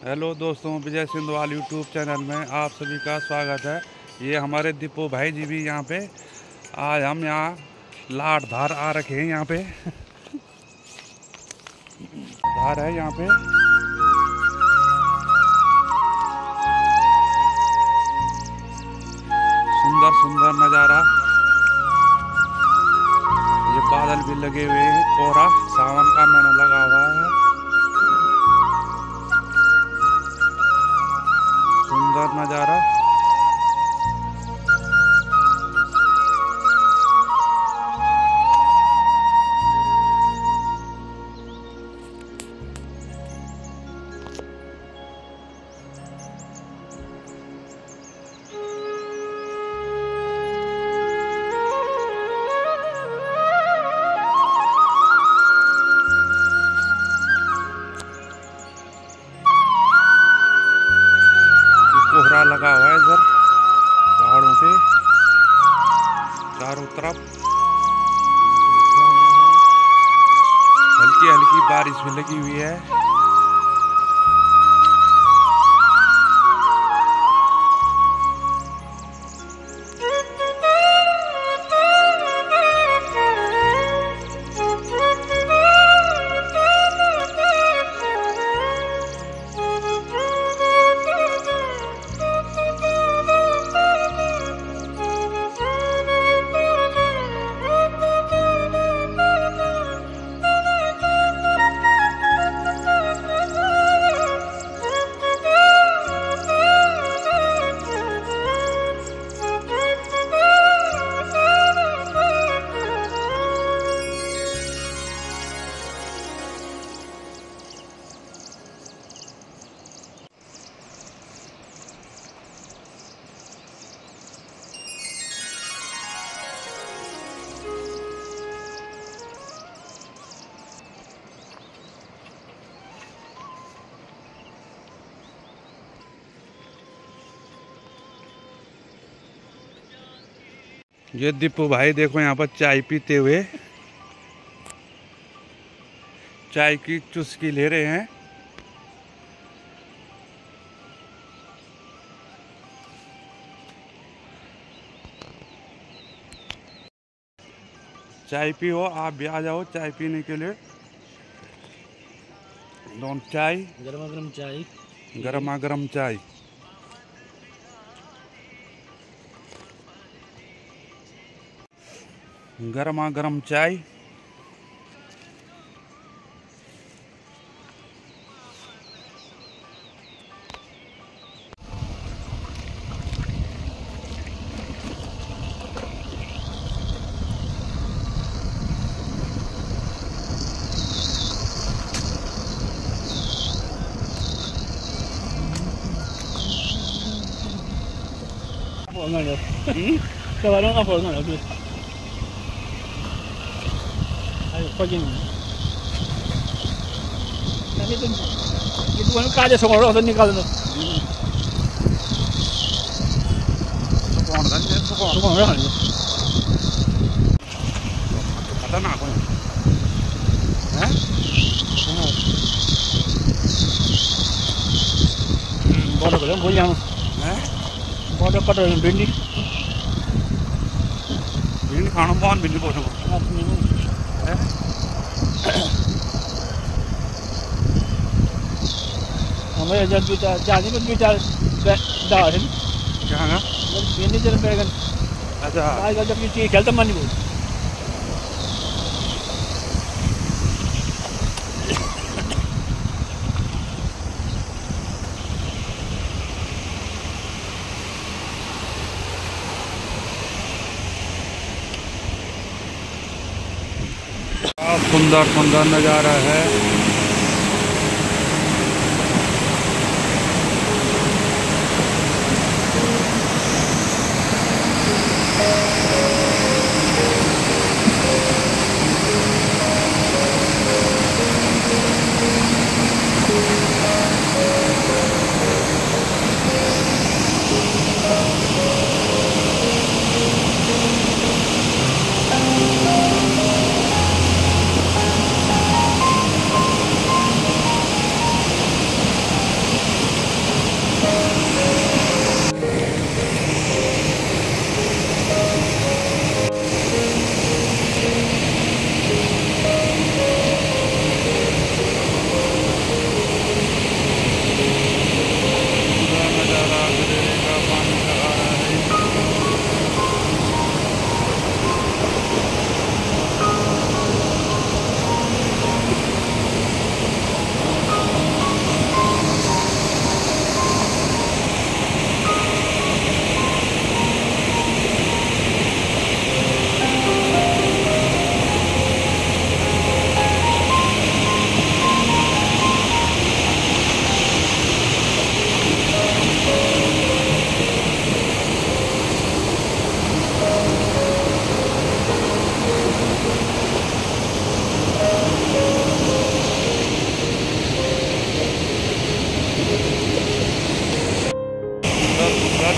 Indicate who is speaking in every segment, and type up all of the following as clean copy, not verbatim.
Speaker 1: Hello दोस्तों, विजय Sindhwal YouTube channel में आप सभी का स्वागत है। ये हमारे दीपू भाई जी भी यहाँ पे, आज हम यहाँ लाट धार आ रखे हैं। यहाँ पे धार है यहाँ पे। सुंदर सुंदर नज़ारा। ये बादल भी लगे हुए हैं, कोहरा सावन का महीना लगा हुआ है। सुंदर नज़ारा। कोहरा लगा हुआ है इधर पहाड़ों पे चारों तरफ। हल्की हल्की बारिश भी लगी हुई है। ये दीपू भाई देखो यहाँ पर चाय पीते हुए चाय की चुस्की ले रहे हैं। चाय पियो, आप भी आ जाओ चाय पीने के लिए। दोनों चाय,
Speaker 2: गर्मा गर्म चाय,
Speaker 1: गर्मा गर्म चाय। गर्मा गर्म चाय।
Speaker 2: Apa nggak ada? Kalau apa nggak ada? Ayo pergi nih. Tapi itu kan kaca semua orang tuh nikah tuh.
Speaker 1: कौन था ये?
Speaker 2: Semua orang itu.
Speaker 1: खतरनाक है हैं?
Speaker 2: Bodoh kalian boleh yang
Speaker 1: हैं?
Speaker 2: bodoh kata yang bendi.
Speaker 1: भिंडी खाना बहुत भिंडी पोषण है।
Speaker 2: हमें जब भी जाने में भी चार दाव है
Speaker 1: क्या है?
Speaker 2: बेंडी जरा बैगन
Speaker 1: अच्छा,
Speaker 2: आज जब ये खेलता मन नहीं बोल
Speaker 1: सुंदर सुंदर नज़ारा है।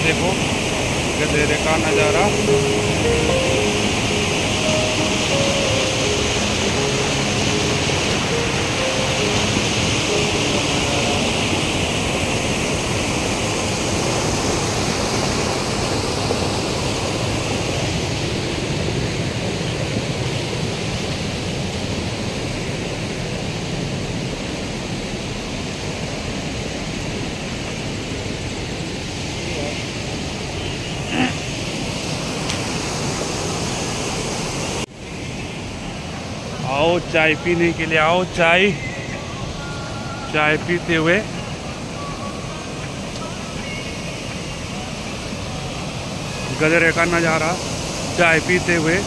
Speaker 1: देखो गधेरे का नज़ारा। आओ चाय पीने के लिए, आओ चाय पीते हुए। गधेरे का नज़ारा चाय पीते हुए।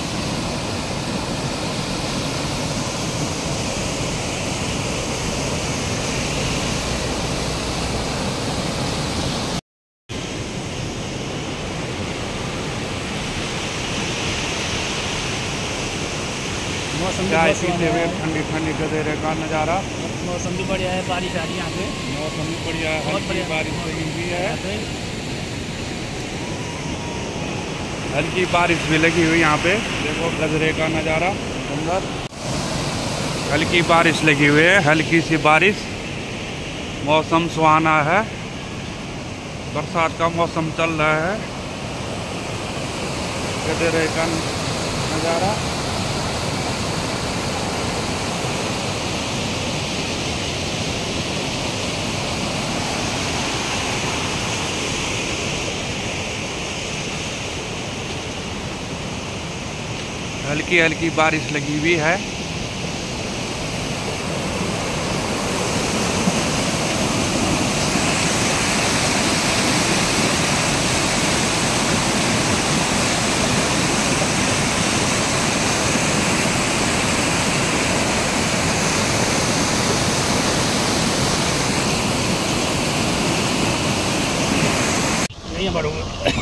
Speaker 1: चाय पीते हुए ठंडी ठंडी गधेरे का नज़ारा।
Speaker 2: मौसम भी बढ़िया है, बारिश आ रही है यहाँ पे।
Speaker 1: मौसम भी बढ़िया है,
Speaker 2: बहुत बढ़िया
Speaker 1: बारिश लगी हुई है।
Speaker 2: यहाँ पे
Speaker 1: हल्की बारिश भी लगी हुई यहाँ पे। देखो गधेरे का नज़ारा सुंदर। हल्की बारिश लगी हुई है, हल्की सी बारिश। मौसम सुहाना है, बरसात का मौसम चल रहा है। गधेरे का नज़ारा। हल्की हल्की बारिश लगी हुई है।
Speaker 2: नहीं बढ़ूंगा।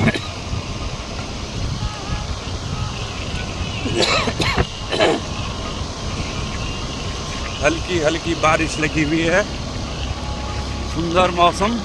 Speaker 1: हल्की हल्की बारिश लगी हुई है, सुंदर मौसम।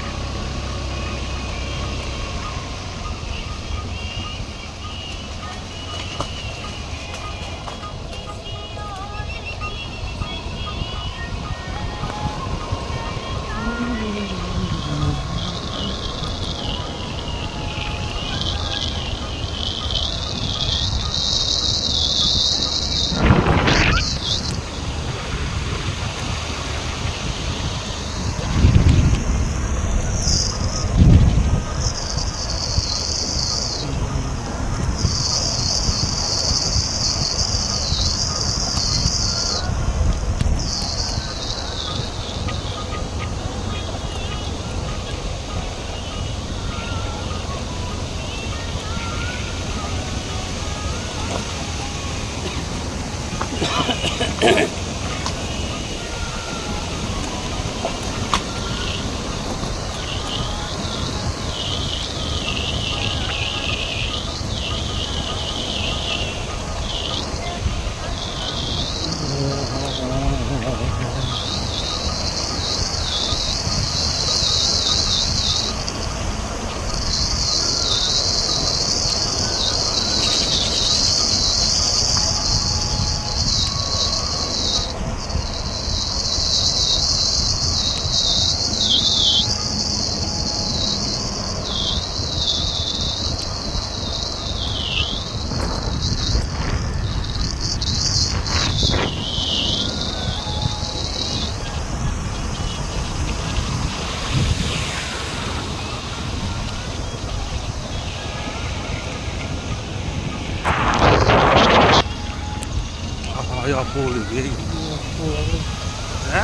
Speaker 1: Ja, Polen, weet Hè?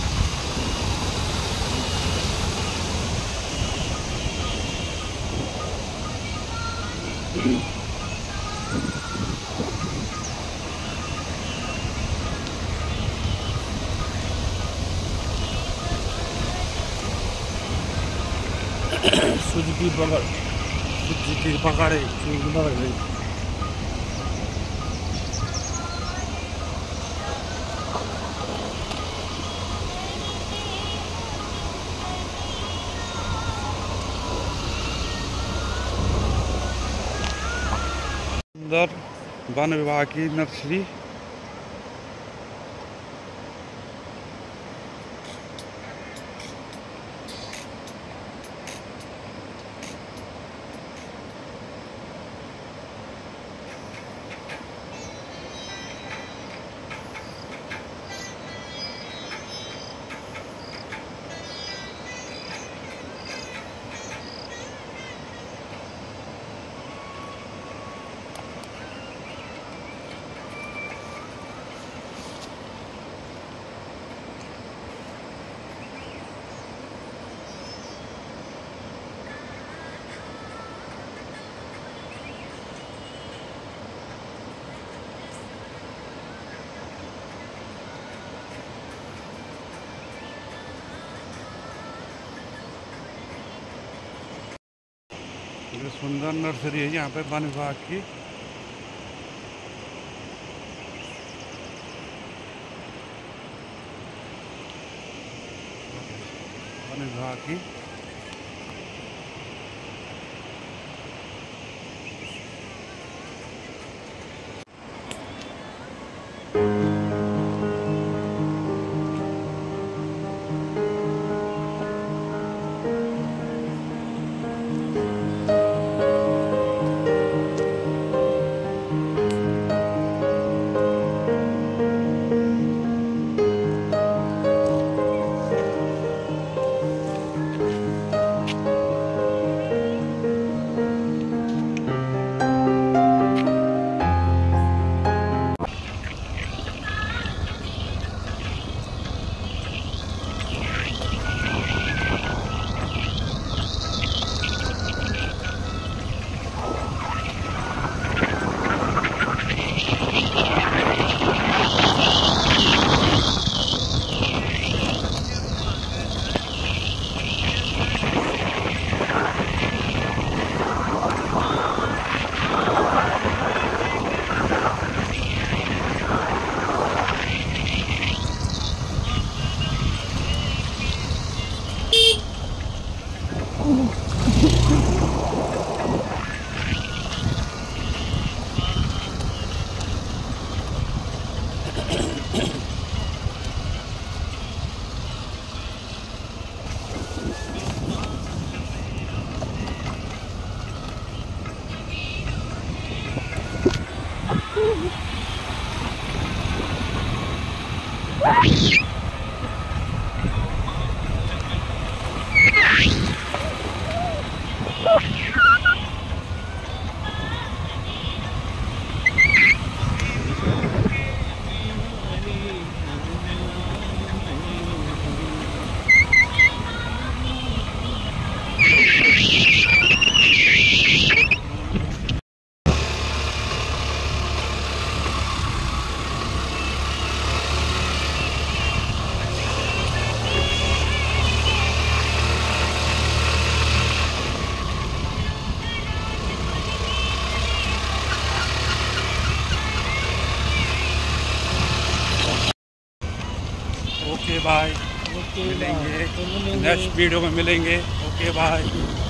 Speaker 2: Suzuki बगर
Speaker 1: Suzuki Bagare.
Speaker 2: सुजुकी बगर
Speaker 1: सुंदर वन विभाग की नर्सरी। ये सुंदर नर्सरी है यहाँ पे वन विभाग की। वन विभाग की ओके बाय।
Speaker 2: ओके
Speaker 1: मिलेंगे
Speaker 2: बाय।
Speaker 1: नेक्स्ट वीडियो में मिलेंगे। Okay bye.